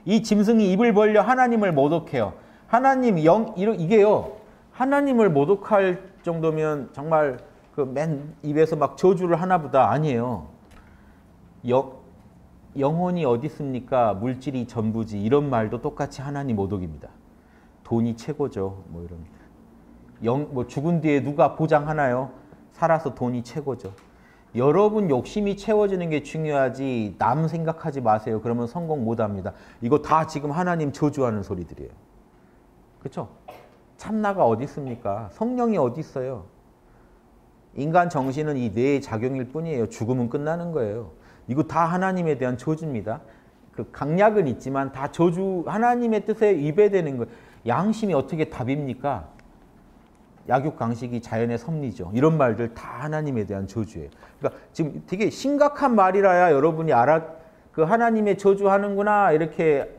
이 짐승이 입을 벌려 하나님을 모독해요. 하나님 이게요. 하나님을 모독할 정도면 정말 그 맨 입에서 막 저주를 하나보다 아니에요. 영혼이 어디 있습니까? 물질이 전부지. 이런 말도 똑같이 하나님 모독입니다. 돈이 최고죠. 뭐 이런. 뭐 죽은 뒤에 누가 보장하나요? 살아서 돈이 최고죠. 여러분 욕심이 채워지는 게 중요하지 남 생각하지 마세요. 그러면 성공 못합니다. 이거 다 지금 하나님 저주하는 소리들이에요. 그렇죠? 참나가 어디 있습니까? 성령이 어디 있어요? 인간 정신은 이 뇌의 작용일 뿐이에요. 죽으면 끝나는 거예요. 이거 다 하나님에 대한 저주입니다. 그 강약은 있지만 다 저주, 하나님의 뜻에 위배되는 거예요. 양심이 어떻게 답입니까? 약육강식이 자연의 섭리죠. 이런 말들 다 하나님에 대한 저주예요. 그러니까 지금 되게 심각한 말이라야 여러분이 그 하나님의 저주하는구나 이렇게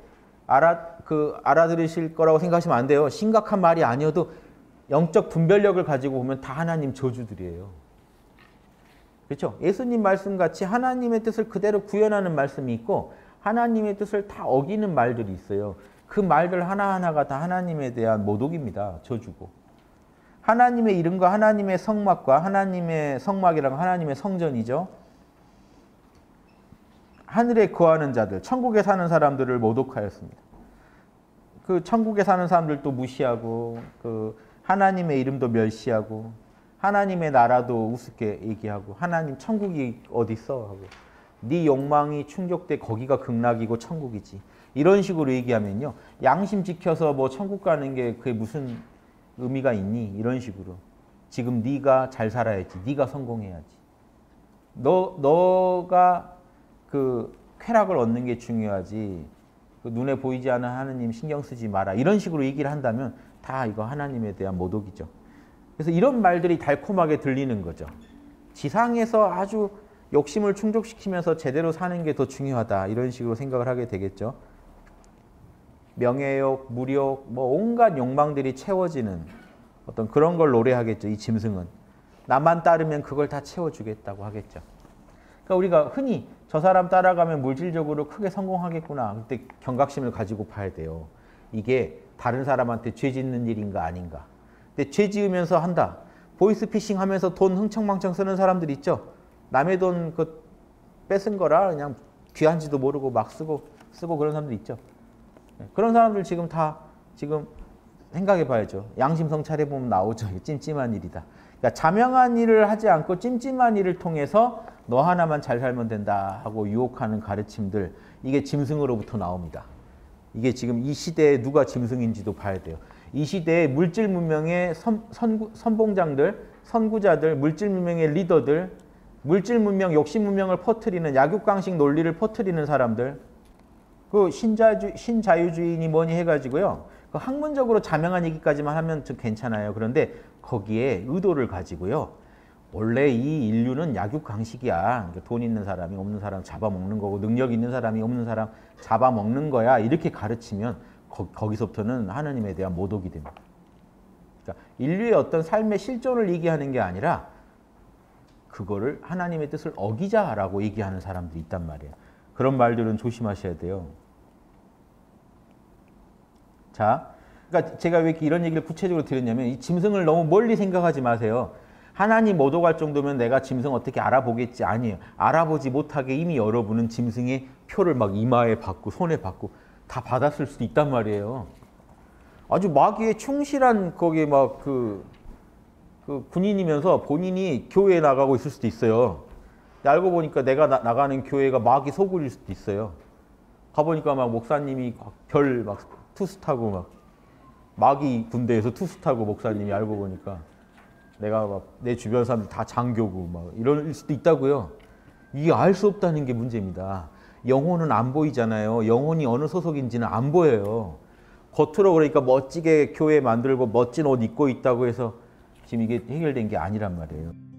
알아들으실 거라고 생각하시면 안 돼요. 심각한 말이 아니어도 영적 분별력을 가지고 보면 다 하나님 저주들이에요. 그렇죠? 예수님 말씀같이 하나님의 뜻을 그대로 구현하는 말씀이 있고 하나님의 뜻을 다 어기는 말들이 있어요. 그 말들 하나하나가 다 하나님에 대한 모독입니다. 저주고. 하나님의 이름과 하나님의 성막과 하나님의 성막이랑 하나님의 성전이죠. 하늘에 거하는 자들, 천국에 사는 사람들을 모독하였습니다. 그 천국에 사는 사람들도 무시하고 그 하나님의 이름도 멸시하고 하나님의 나라도 우습게 얘기하고 하나님 천국이 어디 있어 하고 네 욕망이 충족돼 거기가 극락이고 천국이지 이런 식으로 얘기하면요 양심 지켜서 뭐 천국 가는 게 그게 무슨 의미가 있니 이런 식으로 지금 네가 잘 살아야지 네가 성공해야지 너가 그 쾌락을 얻는 게 중요하지 그 눈에 보이지 않는 하나님 신경 쓰지 마라 이런 식으로 얘기를 한다면 다 이거 하나님에 대한 모독이죠. 그래서 이런 말들이 달콤하게 들리는 거죠. 지상에서 아주 욕심을 충족시키면서 제대로 사는 게 더 중요하다. 이런 식으로 생각을 하게 되겠죠. 명예욕, 물욕, 뭐 온갖 욕망들이 채워지는 어떤 그런 걸 노래하겠죠. 이 짐승은. 나만 따르면 그걸 다 채워주겠다고 하겠죠. 그러니까 우리가 흔히 저 사람 따라가면 물질적으로 크게 성공하겠구나. 그때 경각심을 가지고 봐야 돼요. 이게 다른 사람한테 죄 짓는 일인가 아닌가. 근데 죄 지으면서 한다. 보이스피싱 하면서 돈 흥청망청 쓰는 사람들 있죠. 남의 돈 뺏은 거라 그냥 귀한지도 모르고 막 쓰고 그런 사람들 있죠. 그런 사람들 지금 다 지금 생각해 봐야죠. 양심 성찰해 보면 나오죠. 찜찜한 일이다. 그러니까 자명한 일을 하지 않고 찜찜한 일을 통해서 너 하나만 잘 살면 된다 하고 유혹하는 가르침들 이게 짐승으로부터 나옵니다. 이게 지금 이 시대에 누가 짐승인지도 봐야 돼요. 이 시대에 물질 문명의 선봉장들, 선구자들, 물질 문명의 리더들, 물질 문명, 욕심 문명을 퍼뜨리는 약육강식 논리를 퍼뜨리는 사람들, 그 신자유주의니 뭐니 해가지고요. 그 학문적으로 자명한 얘기까지만 하면 좀 괜찮아요. 그런데 거기에 의도를 가지고요. 원래 이 인류는 약육강식이야. 그러니까 돈 있는 사람이 없는 사람 잡아먹는 거고 능력 있는 사람이 없는 사람 잡아먹는 거야. 이렇게 가르치면 거기서부터는 하나님에 대한 모독이 됩니다. 그러니까 인류의 어떤 삶의 실존을 얘기하는 게 아니라 그거를 하나님의 뜻을 어기자라고 얘기하는 사람들이 있단 말이에요. 그런 말들은 조심하셔야 돼요. 자, 그러니까 제가 왜 이런 얘기를 구체적으로 드렸냐면 이 짐승을 너무 멀리 생각하지 마세요. 하나님 모독할 정도면 내가 짐승 어떻게 알아보겠지? 아니에요. 알아보지 못하게 이미 여러분은 짐승의 표를 막 이마에 받고 손에 받고 다 받았을 수도 있단 말이에요. 아주 마귀에 충실한 거기에 막 그 군인이면서 본인이 교회에 나가고 있을 수도 있어요. 알고 보니까 내가 나가는 교회가 마귀 소굴일 수도 있어요. 가보니까 막 목사님이 별 막 투수 타고 막 마귀 군대에서 투수 타고 목사님이 알고 보니까 내가 막 내 주변 사람들 다 장교고 막 이럴 수도 있다고요. 이게 알 수 없다는 게 문제입니다. 영혼은 안 보이잖아요. 영혼이 어느 소속인지는 안 보여요. 겉으로 그러니까 멋지게 교회 만들고 멋진 옷 입고 있다고 해서 지금 이게 해결된 게 아니란 말이에요.